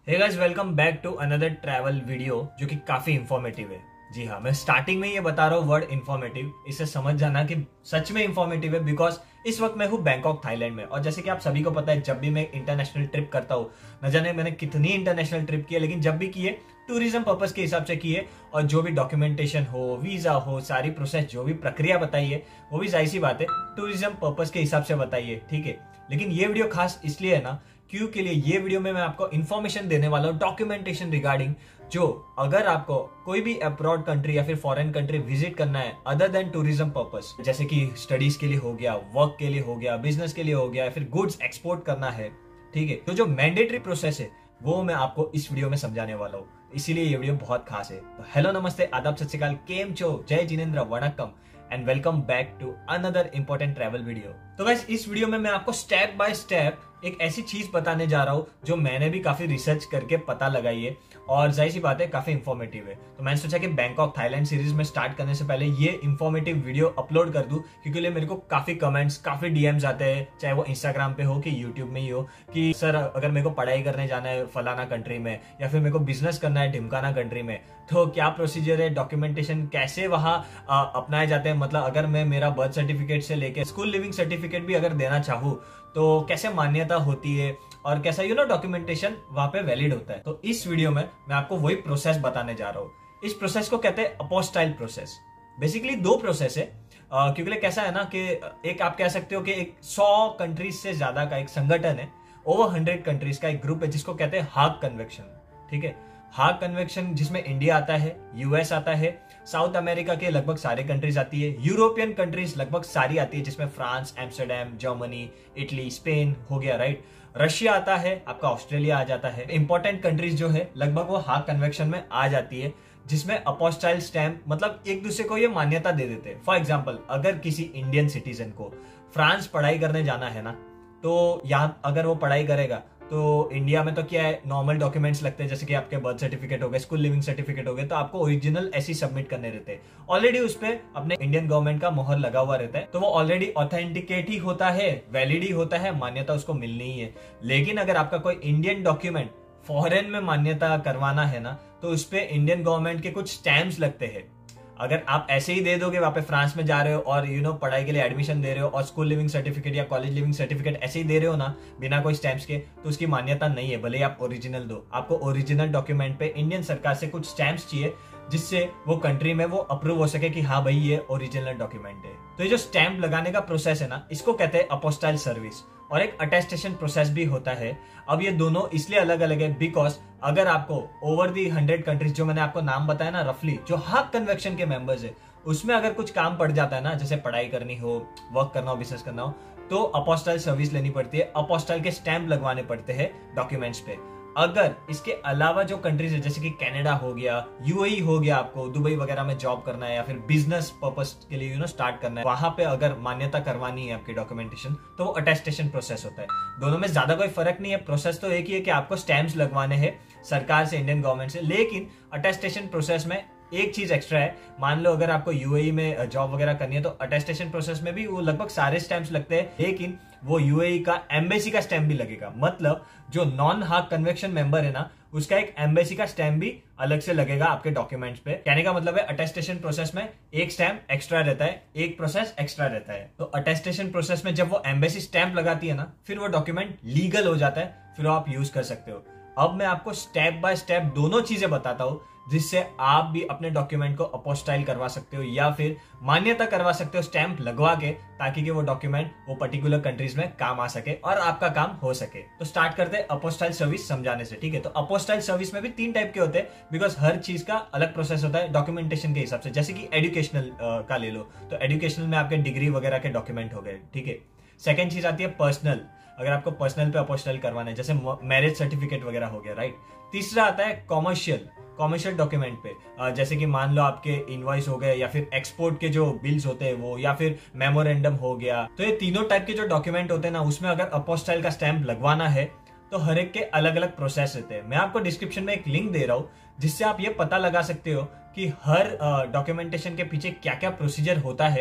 Hey guys, welcome back to another travel video जो कि काफी इंफॉर्मेटिव है। जी हाँ, मैं स्टार्टिंग में ये बता रहा हूँ वर्ड इंफॉर्मेटिव, इससे समझ जाना कि सच में इंफॉर्मेटिव है। बिकॉज इस वक्त मैं हूँ बैंकॉक थाईलैंड में, और जैसे कि आप सभी को पता है, जब भी मैं इंटरनेशनल ट्रिप करता हूँ, न जाने मैंने कितनी इंटरनेशनल ट्रिप की है, लेकिन जब भी की है टूरिज्म पर्पस के हिसाब से की है। और जो भी डॉक्यूमेंटेशन हो, वीजा हो, सारी प्रोसेस, जो भी प्रक्रिया बताई है, वो भी जाहिर सी बात है टूरिज्म पर्पस के हिसाब से बताई है, ठीक है। लेकिन ये वीडियो खास इसलिए है ना, क्यों के लिए ये वीडियो में मैं आपको इन्फॉर्मेशन देने वाला हूँ डॉक्यूमेंटेशन रिगार्डिंग, जो अगर आपको कोई भी अब्रॉड कंट्री या फिर फॉरेन कंट्री विजिट करना है अदर देन टूरिज्म पर्पस, जैसे कि स्टडीज के लिए हो गया, वर्क के लिए हो गया, बिजनेस के लिए हो गया, या फिर गुड्स एक्सपोर्ट करना है, ठीक है, तो जो मैंडेटरी प्रोसेस है वो मैं आपको इस वीडियो में समझाने वाला हूँ। इसीलिए ये वीडियो बहुत खास है। तो हेलो, नमस्ते, आदाब, सत श्री अकाल, केम चो, जय जिनेंद्र, वणक्कम and welcome back to another important travel video. तो गाइस, इस वीडियो में मैं आपको स्टेप बाय स्टेप एक ऐसी चीज बताने जा रहा हूं जो मैंने भी काफी रिसर्च करके पता लगाई है, और जाहिर सी बात है काफी इंफॉर्मेटिव है। तो मैंने सोचा कि बैंकॉक थाईलैंड सीरीज में स्टार्ट करने से पहले ये इंफॉर्मेटिव वीडियो अपलोड कर दूं, क्योंकि मेरे को काफी कमेंट्स, काफी डीएम्स आते हैं, चाहे वो इंस्टाग्राम पे हो कि यूट्यूब में ही हो, कि सर अगर मेरे को पढ़ाई करने जाना है फलाना कंट्री में, या फिर मेरे को बिजनेस करना है ढिमकाना कंट्री में, तो क्या प्रोसीजर है, डॉक्यूमेंटेशन कैसे वहां अपनाए जाते हैं। मतलब अगर मैं मेरा बर्थ सर्टिफिकेट से लेके स्कूल लिविंग सर्टिफिकेट भी अगर देना चाहूँ तो कैसे मान्यता होती है, और कैसा डॉक्यूमेंटेशन वहां पे वैलिड होता है। तो इस वीडियो में मैं आपको वही प्रोसेस बताने जा रहा हूँ। इस प्रोसेस को कहते हैं अपोस्टाइल प्रोसेस। बेसिकली दो प्रोसेस है, क्योंकि कैसा है ना कि एक आप कह सकते हो कि एक 100 कंट्रीज से ज्यादा का एक संगठन है, ओवर 100 कंट्रीज का एक ग्रुप है, जिसको कहते हैं हाग कन्वेंशन, ठीक है। हाग कन्वेंशन जिसमें इंडिया आता है, यूएस आता है, साउथ अमेरिका के लगभग सारे कंट्रीज आती है, यूरोपियन कंट्रीज लगभग सारी आती है, जिसमें France, Amsterdam, Germany, Italy, Spain हो गया, राइट। रशिया आता है, आपका ऑस्ट्रेलिया आ जाता है। इंपॉर्टेंट कंट्रीज जो है लगभग वो हाग कन्वेंशन में आ जाती है, जिसमें अपोस्टाइल स्टैम्प, मतलब एक दूसरे को ये मान्यता दे देते हैं। फॉर एग्जाम्पल, अगर किसी इंडियन सिटीजन को फ्रांस पढ़ाई करने जाना है ना, तो यहाँ अगर वो पढ़ाई करेगा तो इंडिया में तो क्या है, नॉर्मल डॉक्यूमेंट्स लगते हैं, जैसे कि आपके बर्थ सर्टिफिकेट हो गए, स्कूल लिविंग सर्टिफिकेट हो गए, तो आपको ओरिजिनल ऐसे सबमिट करने रहते हैं। ऑलरेडी उस पे अपने इंडियन गवर्नमेंट का मोहर लगा हुआ रहता है, तो वो ऑलरेडी ऑथेंटिकेट ही होता है, वैलिड ही होता है, मान्यता उसको मिलनी ही है। लेकिन अगर आपका कोई इंडियन डॉक्यूमेंट फॉरेन में मान्यता करवाना है ना, तो उस पे इंडियन गवर्नमेंट के कुछ स्टैम्प्स लगते हैं। अगर आप ऐसे ही दे दोगे, वहां पे फ्रांस में जा रहे हो और पढ़ाई के लिए एडमिशन दे रहे हो, और स्कूल लिविंग सर्टिफिकेट या कॉलेज लिविंग सर्टिफिकेट ऐसे ही दे रहे हो ना, बिना कोई स्टैम्प्स के, तो उसकी मान्यता नहीं है, भले ही आप ओरिजिनल दो। आपको ओरिजिनल डॉक्यूमेंट पे इंडियन सरकार से कुछ स्टैम्प्स चाहिए, जिससे वो कंट्री में वो अप्रूव हो सके कि हाँ भाई ये ओरिजिनल डॉक्यूमेंट है। तो ये जो स्टैम्प लगाने का प्रोसेस है ना, इसको कहते हैं अपोस्टाइल सर्विस, और एक अटेस्टेशन प्रोसेस भी होता है। अब ये दोनों इसलिए अलग अलग है बिकॉज अगर आपको ओवर दी 100 कंट्रीज जो मैंने आपको नाम बताया ना, रफली जो हाग कन्वेंशन के मेंबर्स है, उसमें अगर कुछ काम पड़ जाता है ना, जैसे पढ़ाई करनी हो, वर्क करना हो, बिजनेस करना हो, तो अपोस्टाइल सर्विस लेनी पड़ती है, अपोस्टाइल के स्टैंप लगवाने पड़ते हैं डॉक्यूमेंट्स पे। अगर इसके अलावा जो कंट्रीज है, जैसे कि कनाडा हो गया, यूएई हो गया, आपको दुबई वगैरह में जॉब करना है या फिर बिजनेस पर्पस के लिए स्टार्ट करना है, वहां पे अगर मान्यता करवानी है आपकी डॉक्यूमेंटेशन, तो वो अटेस्टेशन प्रोसेस होता है। दोनों में ज्यादा कोई फर्क नहीं है, प्रोसेस तो एक ही है कि आपको स्टैम्प्स लगवाने हैं सरकार से, इंडियन गवर्नमेंट से। लेकिन अटेस्टेशन प्रोसेस में एक चीज एक्स्ट्रा है। मान लो अगर आपको यूएई में जॉब वगैरह करनी है, तो अटेस्टेशन प्रोसेस में भी वो लगभग सारे स्टैम्प्स लगते हैं, लेकिन वो यूएई का एम्बेसी का स्टैम्प भी लगेगा। मतलब जो नॉन हाग कन्वेंशन मेंबर है ना, उसका एक एम्बेसी का स्टैम्प भी अलग से लगेगा आपके डॉक्यूमेंट्स पे। कहने का मतलब है अटेस्टेशन प्रोसेस में एक स्टैम्प एक्स्ट्रा रहता है, एक प्रोसेस एक्स्ट्रा रहता है। तो अटेस्टेशन प्रोसेस में जब वो एम्बेसी स्टैम्प लगाती है ना, फिर वो डॉक्यूमेंट लीगल हो जाता है, फिर आप यूज कर सकते हो। अब मैं आपको स्टेप बाय स्टेप दोनों चीजें बताता हूं, जिससे आप भी अपने डॉक्यूमेंट को अपोस्टाइल करवा सकते हो या फिर मान्यता करवा सकते हो स्टैंप लगवा के, ताकि कि वो डॉक्यूमेंट वो पर्टिकुलर कंट्रीज में काम आ सके और आपका काम हो सके। तो स्टार्ट करते हैं अपोस्टाइल सर्विस समझाने से, ठीक है। तो अपोस्टाइल सर्विस में भी 3 टाइप के होते हैं, बिकॉज हर चीज का अलग प्रोसेस होता है डॉक्यूमेंटेशन के हिसाब से। जैसे कि एजुकेशनल का ले लो, तो एजुकेशनल में आपके डिग्री वगैरह के डॉक्यूमेंट हो गए, ठीक है। सेकेंड चीज आती है पर्सनल, अगर आपको पर्सनल पे अपोस्टाइल करवाना है, जैसे मैरिज सर्टिफिकेट वगैरह हो गया, राइट। तीसरा आता है कॉमर्शियल डॉक्यूमेंट पे, जैसे कि मान लो आपके इनवॉइस हो गए, या फिर एक्सपोर्ट के जो बिल्स होते हैं वो, या फिर मेमोरेंडम हो गया। तो ये तीनों टाइप के जो डॉक्यूमेंट होते हैं ना, उसमें अगर अपोस्टाइल का स्टैंप लगवाना है, तो हर एक के अलग अलग प्रोसेस रहते हैं। मैं आपको डिस्क्रिप्शन में एक लिंक दे रहा हूँ, जिससे आप ये पता लगा सकते हो कि हर डॉक्यूमेंटेशन के पीछे क्या क्या प्रोसीजर होता है,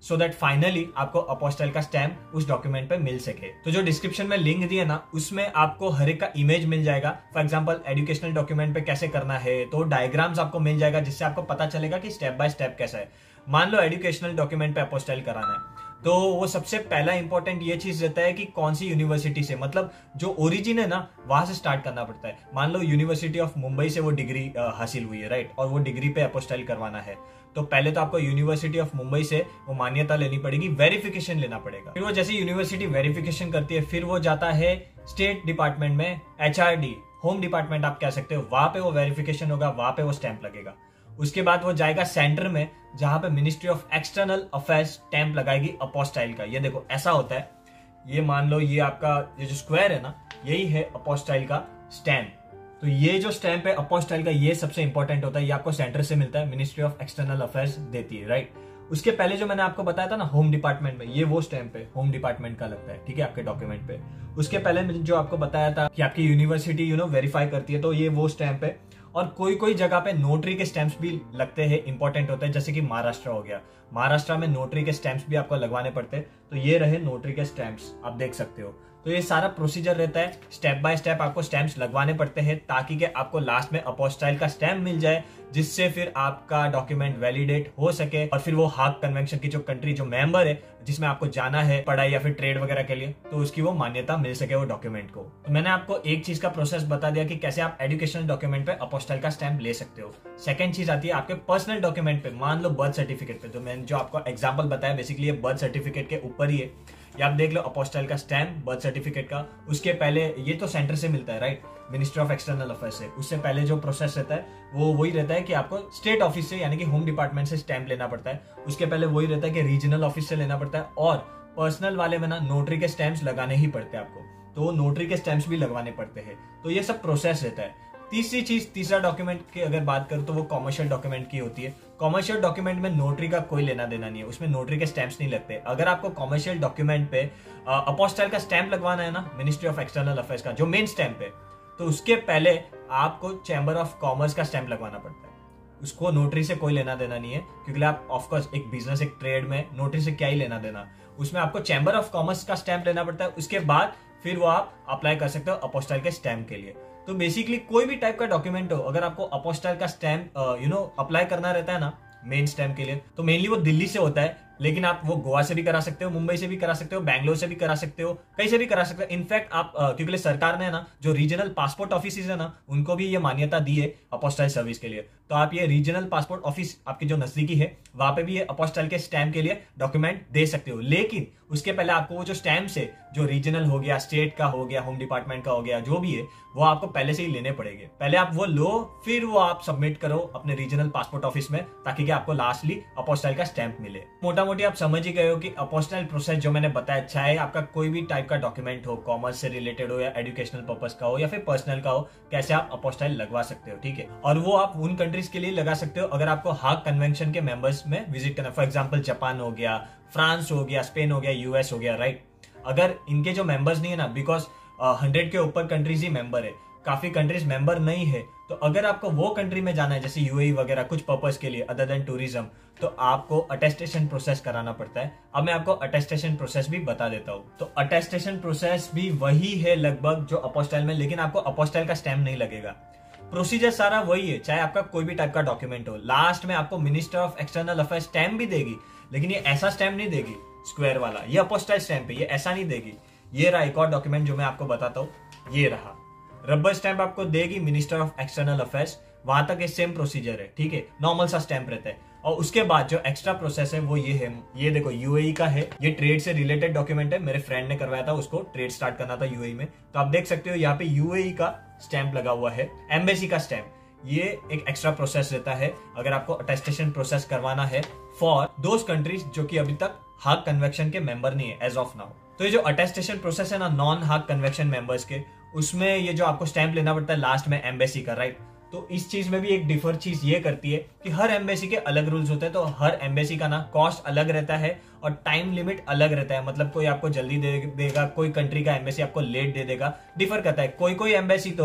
सो दैट फाइनली आपको अपोस्टाइल का स्टैम्प उस डॉक्यूमेंट पे मिल सके। तो जो डिस्क्रिप्शन में लिंक दिया ना, उसमें आपको हर एक का इमेज मिल जाएगा। फॉर एग्जांपल एजुकेशनल डॉक्यूमेंट पे कैसे करना है, तो डायग्राम्स आपको मिल जाएगा, जिससे आपको पता चलेगा कि स्टेप बाय स्टेप कैसा है। मान लो एजुकेशनल डॉक्यूमेंट पे अपोस्टाइल कराना है, तो वो सबसे पहला इंपॉर्टेंट ये चीज रहता है कि कौन सी यूनिवर्सिटी से, मतलब जो ओरिजिन है ना, वहां से स्टार्ट करना पड़ता है। मान लो यूनिवर्सिटी ऑफ मुंबई से वो डिग्री हासिल हुई है, राइट, और वो डिग्री पे अपोस्टाइल करवाना है, तो पहले तो आपको यूनिवर्सिटी ऑफ मुंबई से वो मान्यता लेनी पड़ेगी, वेरिफिकेशन लेना पड़ेगा। फिर वो जैसे यूनिवर्सिटी वेरिफिकेशन करती है, फिर वो जाता है स्टेट डिपार्टमेंट में, HRD, होम डिपार्टमेंट आप कह सकते हो, वहां पे वो वेरिफिकेशन होगा, वहां पे वो स्टैंप लगेगा। उसके बाद वो जाएगा सेंटर में, जहां पे ministry of external affairs stamp लगाएगी अपोस्टाइल का। ये देखो ऐसा होता है, ये मान लो ये आपका ये जो स्क्वायर है ना, यही है अपोस्टाइल का स्टैंप। तो ये जो स्टैंप है अपोस्टाइल का, ये सबसे इंपॉर्टेंट होता है, ये आपको सेंटर से मिलता है, मिनिस्ट्री ऑफ एक्सटर्नल अफेयर्स देती है, राइट। उसके पहले जो मैंने आपको बताया था ना होम डिपार्टमेंट में, ये वो स्टैंप है, होम डिपार्टमेंट का लगता है, ठीक है, आपके डॉक्यूमेंट पे। उसके पहले जो आपको बताया था कि आपकी यूनिवर्सिटी वेरीफाई करती है, तो ये वो स्टैंप है। और कोई कोई जगह पे नोटरी के स्टैंप्स भी लगते हैं, इंपॉर्टेंट होते हैं, जैसे कि महाराष्ट्र हो गया, महाराष्ट्र में नोटरी के स्टैंप्स भी आपको लगवाने पड़ते हैं। तो ये रहे नोटरी के स्टैंप्स, आप देख सकते हो। तो ये सारा प्रोसीजर रहता है, स्टेप बाय स्टेप आपको स्टैंप्स लगवाने पड़ते हैं, ताकि कि आपको लास्ट में अपोस्टाइल का स्टैंप मिल जाए, जिससे फिर आपका डॉक्यूमेंट वैलिडेट हो सके, और फिर वो हाग कन्वेंशन की जो कंट्री जो मेंबर है, जिसमें आपको जाना है पढ़ाई या फिर ट्रेड वगैरह के लिए, तो उसकी वो मान्यता मिल सके वो डॉक्यूमेंट को। तो मैंने आपको एक चीज का प्रोसेस बता दिया कि कैसे आप एजुकेशनल डॉक्यूमेंट पे अपोस्टाइल का स्टैंप ले सकते हो। सेकंड चीज आती है आपके पर्सनल डॉक्यूमेंट पे, मान लो बर्थ सर्टिफिकेट पे, तो मैंने जो आपको एग्जाम्पल बताया बेसिकली ये बर्थ सर्टिफिकेट के ऊपर ही है। ये आप देख लो अपोस्टाइल का स्टैंप बर्थ सर्टिफिकेट का। उसके पहले ये तो सेंटर से मिलता है, right, ministry of external affairs से। उससे पहले जो प्रोसेस रहता है वो वही रहता है कि आपको स्टेट ऑफिस से, यानी कि होम डिपार्टमेंट से स्टैंप लेना पड़ता है। उसके पहले वही रहता है कि रीजनल ऑफिस से लेना पड़ता है, और पर्सनल वाले में ना नोटरी के स्टैंप्स लगाने ही पड़ते हैं आपको, तो नोटरी के स्टैंप्स भी लगवाने पड़ते हैं। तो ये सब प्रोसेस रहता है। तीसरी चीज, तीसरा डॉक्यूमेंट की अगर बात करूं तो वो कॉमर्शियल डॉक्यूमेंट की होती है। कॉमर्शियल डॉक्यूमेंट में नोटरी का कोई लेना देना नहीं है, उसमें नोटरी के स्टैंप्स नहीं लगते। अगर आपको कॉमर्शियल डॉक्यूमेंट पे अपोस्टाइल का स्टैंप लगवाना है ना, मिनिस्ट्री ऑफ एक्सटर्नल अफेयर्स का जो मेन स्टैंप है, तो उसके पहले आपको चैम्बर ऑफ कॉमर्स का स्टैंप लगवाना पड़ता है। उसको नोटरी से कोई लेना देना नहीं है, क्योंकि आप ऑफकोर्स एक बिजनेस, एक ट्रेड में नोटरी से क्या ही लेना देना। उसमें आपको चैम्बर ऑफ कॉमर्स का स्टैंप लेना पड़ता है। उसके बाद फिर वो आप अप्लाई कर सकते हो अपोस्टाइल के स्टैंप के लिए। तो बेसिकली कोई भी टाइप का डॉक्यूमेंट हो, अगर आपको अपोस्टाइल का स्टैंप अप्लाई करना रहता है ना मेन स्टैंप के लिए, तो मेनली वो दिल्ली से होता है, लेकिन आप वो गोवा से भी करा सकते हो, मुंबई से भी करा सकते हो, बैंगलोर से भी करा सकते हो, कहीं से भी करा सकते हो। इनफैक्ट आप क्योंकि सरकार ने ना जो रीजनल पासपोर्ट ऑफिस है ना, उनको भी ये मान्यता दी है अपोस्टाइल सर्विस के लिए। तो आप ये रीजनल पासपोर्ट ऑफिस आपके जो नजदीकी है, वहां पे भी ये अपोस्टाइल के स्टैंप के लिए डॉक्यूमेंट दे सकते हो। लेकिन उसके पहले आपको वो जो स्टैंप है, जो रीजनल हो गया, स्टेट का हो गया, होम डिपार्टमेंट का हो गया, जो भी है, वो आपको पहले से ही लेने पड़ेंगे। पहले आप वो लो, फिर वो आप सबमिट करो अपने रीजनल पासपोर्ट ऑफिस में, ताकि आपको लास्टली अपोस्टाइल का स्टैंप मिले। मोटा मोटी आप समझ ही गए हो कि अपोस्टाइल प्रोसेस जो मैंने बताया, चाहे आपका कोई भी टाइप का डॉक्यूमेंट हो, कॉमर्स से रिलेटेड हो या एजुकेशनल पर्पस का हो या फिर पर्सनल का हो, कैसे आप अपोस्टाइल लगवा सकते हो, ठीक है। और वो आप उन कंट्रीज के लिए लगा सकते हो अगर आपको हाग कन्वेंशन के मेंबर्स में विजिट करना। फॉर एग्जांपल जापान हो गया, फ्रांस हो गया, स्पेन हो गया, यूएस हो गया, राइट। अगर इनके जो मेंबर्स नहीं है ना, बिकॉज 100 के ऊपर कंट्रीज ही मेंबर है, काफी कंट्रीज मेंबर नहीं है, तो अगर आपको वो कंट्री में जाना है, जैसे यूएई वगैरह कुछ पर्पस के लिए अदर देन टूरिज्म, तो आपको अटेस्टेशन प्रोसेस कराना पड़ता है। अब मैं आपको अटेस्टेशन प्रोसेस भी बता देता हूँ। तो अटेस्टेशन प्रोसेस भी वही है लगभग जो अपोस्टाइल में, लेकिन आपको अपोस्टाइल का स्टैम्प नहीं लगेगा। प्रोसीजर सारा वही है, चाहे आपका कोई भी टाइप का डॉक्यूमेंट हो। लास्ट में आपको minister of external affairs stamp भी देगी, लेकिन ये ऐसा स्टैम्प नहीं देगी स्क्वायर वाला, ये अपोस्टाइल स्टैम्प है, ये ऐसा नहीं देगी। ये रहा एक और डॉक्यूमेंट जो मैं आपको बताता हूँ, ये रहा रबर स्टैंप आपको देगी मिनिस्टर ऑफ एक्सटर्नल अफेयर्स। वहां तक ये सेम प्रोसीजर है, ठीक है, नॉर्मल सा स्टैंप रहता है। और उसके बाद जो एक्स्ट्रा प्रोसेस है वो ये है, ये देखो यूएई का है, ये ट्रेड से रिलेटेड डॉक्यूमेंट है, मेरे फ्रेंड ने करवाया था, उसको ट्रेड स्टार्ट करना था यूएई में। तो आप देख सकते हो यहाँ पे यूएई का स्टैंप लगा हुआ है, एम्बेसी का स्टैंप। ये एक एक्स्ट्रा प्रोसेस रहता है अगर आपको अटेस्टेशन प्रोसेस करवाना है फॉर दोज कंट्रीज जो कि अभी तक हाग कन्वेंशन के मेंबर नहीं है एज ऑफ नाउ। तो ये जो अटेस्टेशन प्रोसेस है ना नॉन हाग कन्वेंशन मेंबर्स के, उसमें ये जो आपको स्टैंप लेना पड़ता है लास्ट में एम्बेसी का, राइट। तो इस चीज में भी एक डिफर चीज ये करती है कि हर एम्बेसी के अलग रूल्स होते हैं। तो हर एम्बेसी का ना कॉस्ट अलग रहता है और टाइम लिमिट अलग रहता है। मतलब कोई आपको जल्दी दे देगा, कोई कंट्री का एम्बेसी आपको लेट दे देगा, डिफर करता है। कोई कोई एम्बेसी तो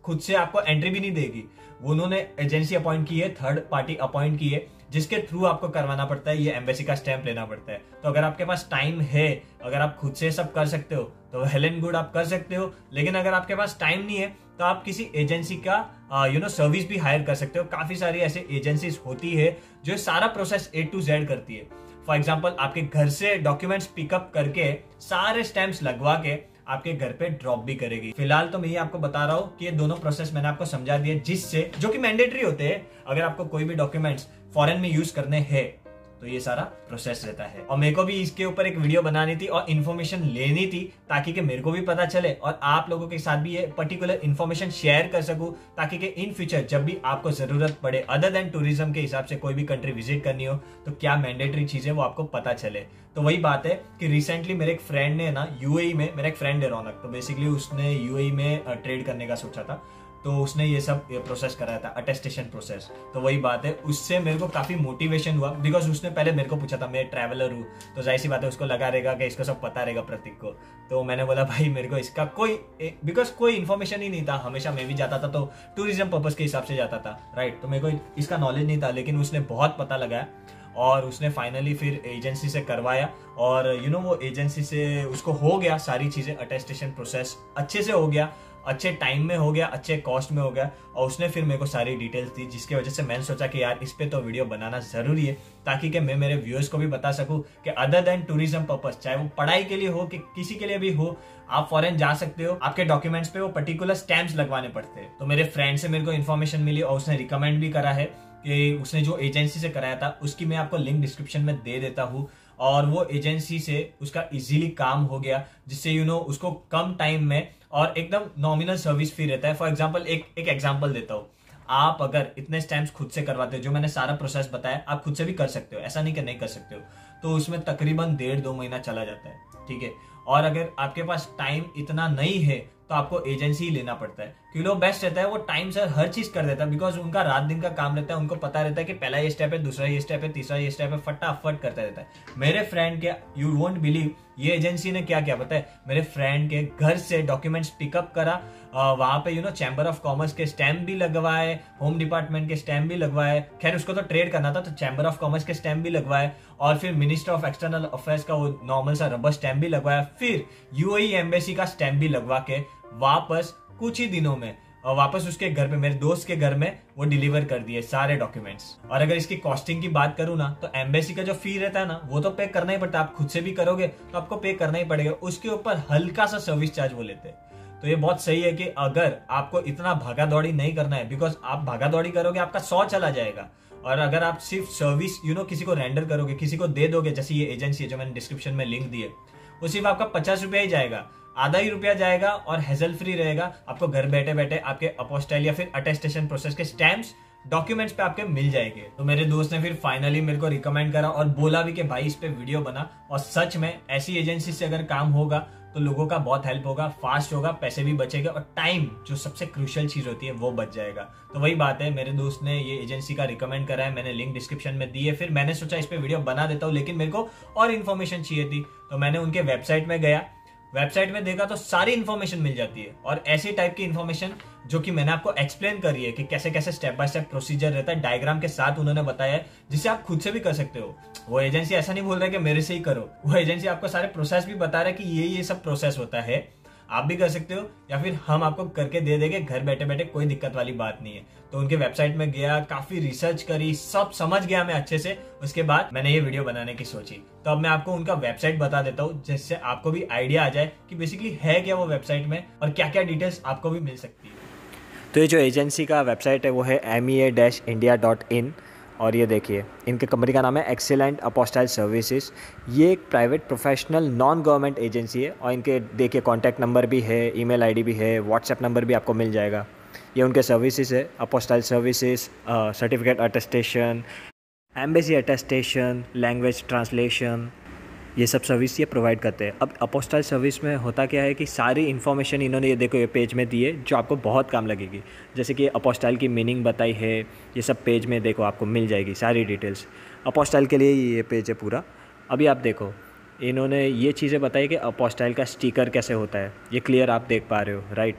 खुद से आपको एंट्री भी नहीं देगी, वो उन्होंने एजेंसी अपॉइंट की है, थर्ड पार्टी अपॉइंट की है, जिसके थ्रू आपको करवाना पड़ता है, ये एम्बेसी का स्टैंप लेना पड़ता है। तो अगर आपके पास टाइम है, अगर आप खुद से सब कर सकते हो तो वेल एंड गुड, आप कर सकते हो। लेकिन अगर आपके पास टाइम नहीं है तो आप किसी एजेंसी का सर्विस भी हायर कर सकते हो। काफी सारी ऐसी एजेंसीज होती है जो सारा प्रोसेस A to Z करती है। फॉर एग्जाम्पल, आपके घर से डॉक्यूमेंट्स पिकअप करके सारे स्टैंप्स लगवा के आपके घर पे ड्रॉप भी करेगी। फिलहाल तो मैं ये आपको बता रहा हूँ कि ये दोनों प्रोसेस मैंने आपको समझा दिया, जिससे जो कि मैंडेटरी होते हैं अगर आपको कोई भी डॉक्यूमेंट्स फॉरेन में यूज करने हैं तो ये सारा प्रोसेस रहता है। और मेरे को भी इसके ऊपर एक वीडियो बनानी थी और इन्फॉर्मेशन लेनी थी, ताकि कि मेरे को भी पता चले और आप लोगों के साथ भी ये पर्टिकुलर इन्फॉर्मेशन शेयर कर सकूं, ताकि कि इन फ्यूचर जब भी आपको जरूरत पड़े अदर देन टूरिज्म के हिसाब से कोई भी कंट्री विजिट करनी हो तो क्या मैंडेटरी चीजें वो आपको पता चले। तो वही बात है कि रिसेंटली मेरे एक फ्रेंड ने ना यूएई में, मेरा एक फ्रेंड है रौनक, तो बेसिकली उसने यूएई में ट्रेड करने का सोचा था, तो उसने ये सब प्रोसेस कराया था, अटेस्टेशन प्रोसेस। तो वही बात है, उससे मेरे को काफी मोटिवेशन हुआ, बिकॉज उसने पहले मेरे को पूछा था, मैं ट्रैवलर हूँ तो जाहिर सी बात है उसको लगा रहेगा कि इसको सब पता रहेगा प्रतीक को। तो मैंने बोला भाई मेरे को इसका बिकॉज कोई इन्फॉर्मेशन ही नहीं था, हमेशा मैं भी जाता था तो टूरिज्म पर्पज के हिसाब से जाता था, राइट। तो मेरे को इसका नॉलेज नहीं था, लेकिन उसने बहुत पता लगाया और उसने फाइनली फिर एजेंसी से करवाया और वो एजेंसी से उसको हो गया, सारी चीजें अटेस्टेशन प्रोसेस अच्छे से हो गया, अच्छे टाइम में हो गया, अच्छे कॉस्ट में हो गया। और उसने फिर मेरे को सारी डिटेल्स दी, जिसकी वजह से मैंने सोचा कि यार इस पे तो वीडियो बनाना जरूरी है, ताकि कि मैं मेरे व्यूअर्स को भी बता सकूं कि अदर देन टूरिज्म पर्पस, चाहे वो पढ़ाई के लिए हो कि किसी के लिए भी हो, आप फॉरेन जा सकते हो, आपके डॉक्यूमेंट्स पे वो पर्टिकुलर स्टैंप्स लगवाने पड़ते हैं। तो मेरे फ्रेंड से मेरे को इन्फॉर्मेशन मिली और उसने रिकमेंड भी करा है कि उसने जो एजेंसी से कराया था उसकी मैं आपको लिंक डिस्क्रिप्शन में दे देता हूँ। और वो एजेंसी से उसका इजीली काम हो गया, जिससे उसको कम टाइम में और एकदम नॉमिनल सर्विस फी रहता है। फॉर एग्जांपल एक एग्जांपल देता हूँ, आप अगर इतने स्टैम्प्स खुद से करवाते हो, जो मैंने सारा प्रोसेस बताया आप खुद से भी कर सकते हो, ऐसा नहीं कि नहीं कर सकते हो, तो उसमें तकरीबन 1.5-2 महीना चला जाता है, ठीक है। और अगर आपके पास टाइम इतना नहीं है तो आपको एजेंसी ही लेना पड़ता है, क्योंकि वो बेस्ट रहता है, वो टाइम से हर चीज कर देता है, बिकॉज उनका रात दिन का काम रहता है, उनको पता रहता है कि पहला ये स्टेप है, दूसरा ये स्टेप है, तीसरा ये स्टेप है, फटाफट करता रहता है। मेरे फ्रेंड के, यू वोंट बिलीव, ये एजेंसी ने क्या किया पता है, मेरे फ्रेंड के घर से डॉक्यूमेंट्स पिकअप करा, वहां पे चैम्बर ऑफ कॉमर्स के स्टैम्प भी लगवाए, होम डिपार्टमेंट के स्टैम्प भी लगवाए, खैर उसको तो ट्रेड करना था तो चैम्बर ऑफ कॉमर्स के स्टैम्प भी लगवाए, और फिर मिनिस्टर ऑफ एक्सटर्नल अफेयर्स का वो नॉर्मल सा रबर स्टैम्प भी लगवाया, फिर यूएई एम्बेसी का स्टैम्प भी लगवा के वापस कुछ ही दिनों में वापस उसके घर पे, मेरे दोस्त के घर में वो डिलीवर कर दिए सारे डॉक्यूमेंट्स। और अगर इसकी कॉस्टिंग की बात करूं ना, तो एम्बेसी का जो फी रहता है ना, वो तो पे करना ही पड़ता है, आप खुद से भी करोगे तो आपको पे करना ही पड़ेगा, उसके ऊपर हल्का सा सर्विस चार्ज वो लेते हैं। तो ये बहुत सही है कि अगर आपको इतना भागा दौड़ी नहीं करना है, बिकॉज आप भागा दौड़ी करोगे आपका 100 चला जाएगा, और अगर आप सिर्फ सर्विस किसी को रेंडर करोगे, किसी को दे दोगे, जैसे ये एजेंसी है जो मैंने डिस्क्रिप्शन में लिंक दी है, वो सिर्फ आपका 50 रुपया ही जाएगा, आधा ही रुपया जाएगा, और हेजल फ्री रहेगा। आपको घर बैठे बैठे आपके अपोस्टाइल या फिर अटेस्टेशन प्रोसेस के स्टैम्प्स डॉक्यूमेंट्स पे आपके मिल जाएंगे। तो मेरे दोस्त ने फिर फाइनली मेरे को रिकमेंड करा और बोला भी कि भाई इस पे वीडियो बना, और सच में ऐसी एजेंसी से अगर काम होगा तो लोगों का बहुत हेल्प होगा, फास्ट होगा, पैसे भी बचेगा, और टाइम जो सबसे क्रूशियल चीज होती है वो बच जाएगा। तो वही बात है, मेरे दोस्त ने ये एजेंसी का रिकमेंड करा है, मैंने लिंक डिस्क्रिप्शन में दी है। फिर मैंने सोचा इस पे वीडियो बना देता हूँ, लेकिन मेरे को और इन्फॉर्मेशन चाहिए थी, तो मैंने उनके वेबसाइट में गया, वेबसाइट में देखा तो सारी इन्फॉर्मेशन मिल जाती है, और ऐसी टाइप की इन्फॉर्मेशन जो कि मैंने आपको एक्सप्लेन करी है कि कैसे कैसे स्टेप बाय स्टेप प्रोसीजर रहता है, डायग्राम के साथ उन्होंने बताया है, जिससे आप खुद से भी कर सकते हो। वो एजेंसी ऐसा नहीं बोल रहा है कि मेरे से ही करो, वो एजेंसी आपको सारे प्रोसेस भी बता रहा है कि ये सब प्रोसेस होता है, आप भी कर सकते हो, या फिर हम आपको करके दे देंगे घर बैठे बैठे, कोई दिक्कत वाली बात नहीं है। तो उनके वेबसाइट में गया, काफी रिसर्च करी, सब समझ गया मैं अच्छे से, उसके बाद मैंने ये वीडियो बनाने की सोची। तो अब मैं आपको उनका वेबसाइट बता देता हूँ, जिससे आपको भी आइडिया आ जाए कि बेसिकली है क्या वो वेबसाइट में और क्या क्या डिटेल्स आपको भी मिल सकती है। तो ये जो एजेंसी का वेबसाइट है वो है mea-india.in, और ये देखिए इनके कंपनी का नाम है एक्सीलेंट अपोस्टाइल सर्विसेज। ये एक private professional non government agency है, और इनके देखिए कॉन्टैक्ट नंबर भी है, ईमेल आईडी भी है, व्हाट्सएप नंबर भी आपको मिल जाएगा। ये उनके सर्विसेज है, apostille services, certificate attestation, embassy attestation, language translation, ये सब सर्विस ये प्रोवाइड करते हैं। अब अपोस्टाइल सर्विस में होता क्या है कि सारी इन्फॉर्मेशन इन्होंने ये देखो ये पेज में दी है, जो आपको बहुत काम लगेगी। जैसे कि अपोस्टाइल की मीनिंग बताई है, ये सब पेज में देखो आपको मिल जाएगी सारी डिटेल्स। अपोस्टाइल के लिए ये पेज है पूरा। अभी आप देखो इन्होंने ये चीज़ें बताई कि अपोस्टाइल का स्टिकर कैसे होता है, ये क्लियर आप देख पा रहे हो, राइट।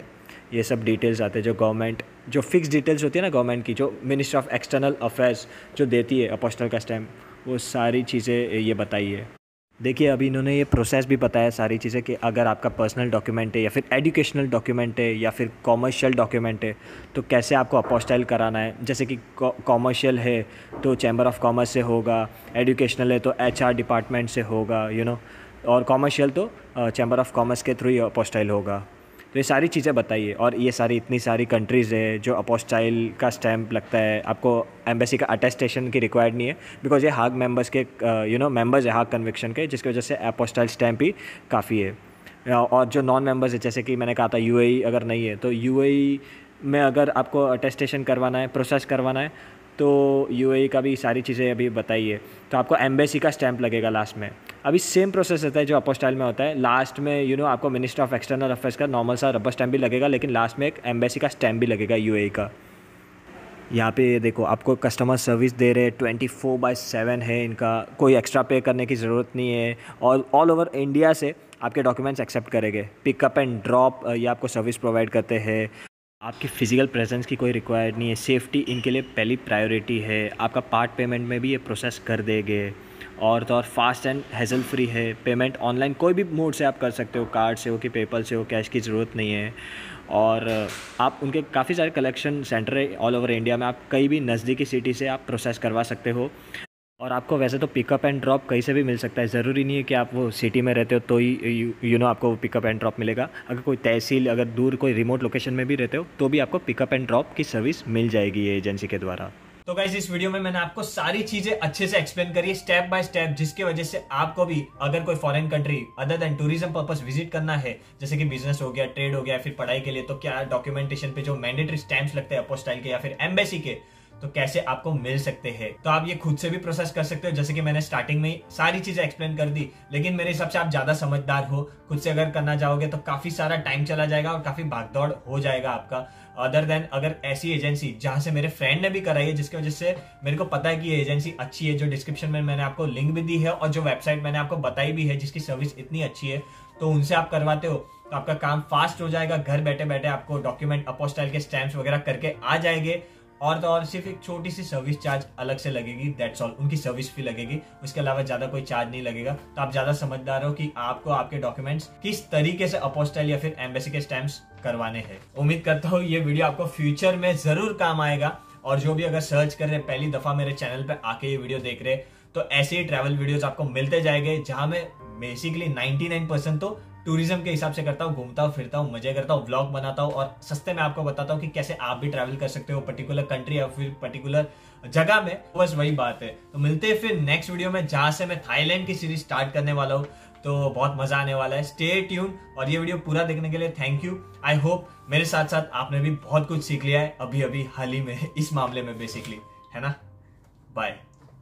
ये सब डिटेल्स आते हैं जो गवर्नमेंट, जो फिक्स डिटेल्स होती है ना गवर्नमेंट की, जो मिनिस्ट्री ऑफ एक्सटर्नल अफेयर्स जो देती है अपोस्टल का स्टैम्प, वो सारी चीज़ें ये बताई है। देखिए अभी इन्होंने ये प्रोसेस भी बताया सारी चीज़ें कि अगर आपका पर्सनल डॉक्यूमेंट है या फिर एजुकेशनल डॉक्यूमेंट है या फिर कॉमर्शियल डॉक्यूमेंट है तो कैसे आपको अपोस्टाइल कराना है। जैसे कि कॉमर्शियल है तो चैम्बर ऑफ कॉमर्स से होगा, एजुकेशनल है तो HR डिपार्टमेंट से होगा, और कॉमर्शियल तो चैम्बर ऑफ कॉमर्स के थ्रू ही अपोस्टाइल होगा। तो ये सारी चीज़ें बताइए। और ये सारी इतनी सारी कंट्रीज़ है जो अपोस्टाइल का स्टैम्प लगता है, आपको एम्बेसी का अटेस्टेशन की रिक्वायर्ड नहीं है, बिकॉज ये हाग मेंबर्स के मेंबर्स है हाग कन्विक्शन के, जिसकी वजह से अपोस्टाइल स्टैम्प ही काफ़ी है। और जो नॉन मेंबर्स है, जैसे कि मैंने कहा था UAE अगर नहीं है तो UAE में अगर आपको अटेस्टेशन करवाना है, प्रोसेस करवाना है, तो UAE का भी सारी चीज़ें अभी बताइए। तो आपको एम्बेसी का स्टैंप लगेगा लास्ट में। अभी सेम प्रोसेस रहता है जो अपोस्टाइल में होता है। लास्ट में आपको मिनिस्ट्री ऑफ एक्सटर्नल अफेयर्स का नॉर्मल सा रबर स्टैंप भी लगेगा, लेकिन लास्ट में एक एम्बेसी का स्टैंप भी लगेगा UAE का। यहाँ पे देखो आपको कस्टमर सर्विस दे रहे, 24/7 है इनका, कोई एक्स्ट्रा पे करने की ज़रूरत नहीं है। और ऑल ओवर इंडिया से आपके डॉक्यूमेंट्स एक्सेप्ट करेंगे, पिकअप एंड ड्रॉप ये आपको सर्विस प्रोवाइड करते हैं। आपकी फ़िज़िकल प्रेजेंस की कोई रिक्वायर्ड नहीं है, सेफ्टी इनके लिए पहली प्रायोरिटी है। आपका पार्ट पेमेंट में भी ये प्रोसेस कर देंगे। और तो और फास्ट एंड हेजल फ्री है, पेमेंट ऑनलाइन कोई भी मोड से आप कर सकते हो, कार्ड से हो कि पेपल से हो, कैश की ज़रूरत नहीं है। और आप उनके काफ़ी सारे कलेक्शन सेंटर है ऑल ओवर इंडिया में, आप कहीं भी नज़दीकी सिटी से आप प्रोसेस करवा सकते हो। और आपको वैसे तो पिकअप एंड ड्रॉप कहीं से भी मिल सकता है, ज़रूरी नहीं है कि आप वो सिटी में रहते हो तो ही आपको पिकअप एंड ड्रॉप मिलेगा। अगर कोई तहसील, अगर दूर कोई रिमोट लोकेशन में भी रहते हो तो भी आपको पिकअप एंड ड्रॉप की सर्विस मिल जाएगी ये एजेंसी के द्वारा। तो गाइस इस वीडियो में मैंने आपको सारी चीजें अच्छे से एक्सप्लेन करी स्टेप बाय स्टेप, जिसकी वजह से आपको भी अगर कोई foreign country other than tourism purpose visit करना है, जैसे कि बिजनेस हो गया, ट्रेड हो गया, फिर पढ़ाई के लिए, तो क्या डॉक्यूमेंटेशन पे जो मैंडेटरी स्टैंप्स लगते हैं अपोस्टाइल के या फिर एम्बेसी के, तो कैसे आपको मिल सकते हैं। तो आप ये खुद से भी प्रोसेस कर सकते हो, जैसे कि मैंने स्टार्टिंग में सारी चीजें एक्सप्लेन कर दी। लेकिन मेरे हिसाब से आप ज्यादा समझदार हो, खुद से अगर करना चाहोगे तो काफी सारा टाइम चला जाएगा और काफी भागदौड़ हो जाएगा आपका। अदर देन अगर ऐसी एजेंसी जहां से मेरे फ्रेंड ने भी कराई है, जिसकी वजह से मेरे को पता है कि ये एजेंसी अच्छी है, जो डिस्क्रिप्शन में मैंने आपको लिंक भी दी है और जो वेबसाइट मैंने आपको बताई भी है जिसकी सर्विस इतनी अच्छी है, तो उनसे आप करवाते हो तो आपका काम फास्ट हो जाएगा। घर बैठे बैठे आपको डॉक्यूमेंट अपोस्टाइल के स्टैम्प्स वगैरह करके आ जाएंगे। और तो और सिर्फ एक छोटी सी सर्विस चार्ज अलग से लगेगी, दैट्स ऑल, उनकी सर्विस फी लगेगी, उसके अलावा ज्यादा कोई चार्ज नहीं लगेगा। तो आप ज्यादा समझदार हो कि आपको आपके डॉक्यूमेंट्स किस तरीके से अपोस्टाइल या फिर एम्बेसी के स्टैम्प्स करवाने हैं। उम्मीद करता हूँ ये वीडियो आपको फ्यूचर में जरूर काम आएगा। और जो भी अगर सर्च कर रहे हैं, पहली दफा मेरे चैनल पे आके ये वीडियो देख रहे हैं, तो ऐसे ही ट्रैवल वीडियोस आपको मिलते जाएंगे, जहां मैं बेसिकली 99% तो टूरिज्म के हिसाब से करता हूँ, घूमता हूँ, फिरता हूँ, मजे करता हूँ, व्लॉग बनाता हूँ और सस्ते में आपको बताता हूँ कि कैसे आप भी ट्रैवल कर सकते हो पर्टिकुलर कंट्री या फिर पर्टिकुलर जगह में। बस वही बात है। तो मिलते हैं फिर नेक्स्ट वीडियो में, जहां से मैं थाईलैंड की सीरीज स्टार्ट करने वाला हूँ। तो बहुत मजा आने वाला है, स्टे ट्यून। और ये वीडियो पूरा देखने के लिए थैंक यू। आई होप मेरे साथ साथ आपने भी बहुत कुछ सीख लिया है अभी अभी हाल ही में इस मामले में बेसिकली, है ना। बाय।